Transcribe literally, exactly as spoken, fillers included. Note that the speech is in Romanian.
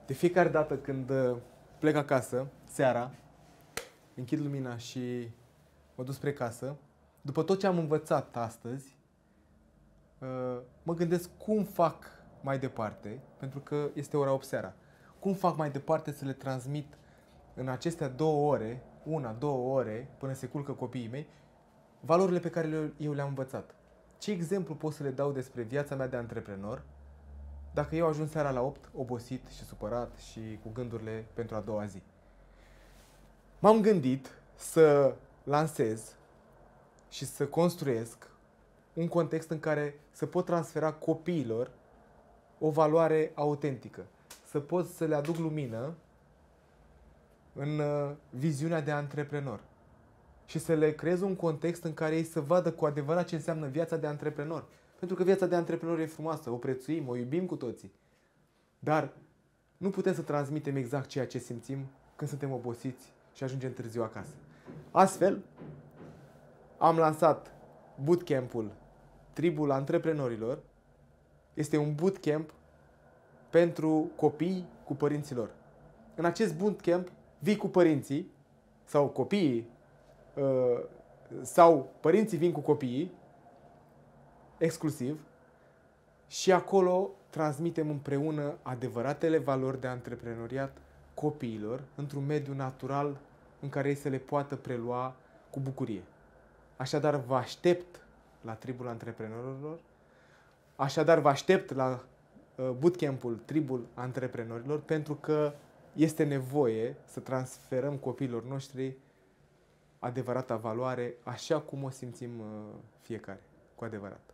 De fiecare dată când uh, plec acasă, seara, închid lumina și mă duc spre casă, după tot ce am învățat astăzi, uh, mă gândesc cum fac mai departe, pentru că este ora opt seara, cum fac mai departe să le transmit în acestea două ore, una, două ore, până se culcă copiii mei, valorile pe care le, eu le-am învățat. Ce exemplu pot să le dau despre viața mea de antreprenor dacă eu ajung seara la opt, obosit și supărat și cu gândurile pentru a doua zi? M-am gândit să lansez și să construiesc un context în care să pot transfera copiilor o valoare autentică, să pot să le aduc lumină în uh, viziunea de antreprenor și să le creez un context în care ei să vadă cu adevărat ce înseamnă viața de antreprenor. Pentru că viața de antreprenor e frumoasă, o prețuim, o iubim cu toții. Dar nu putem să transmitem exact ceea ce simțim când suntem obosiți și ajungem târziu acasă. Astfel, am lansat bootcamp-ul Tribul Antreprenorilor. Este un bootcamp pentru copii cu părinților. În acest bootcamp vii cu părinții sau copiii sau părinții vin cu copiii exclusiv și acolo transmitem împreună adevăratele valori de antreprenoriat copiilor într-un mediu natural în care ei să le poată prelua cu bucurie. Așadar, vă aștept la Tribul Antreprenorilor, așadar vă aștept la bootcamp-ul Tribul Antreprenorilor, pentru că este nevoie să transferăm copiilor noștri adevărata valoare, așa cum o simțim fiecare, cu adevărat.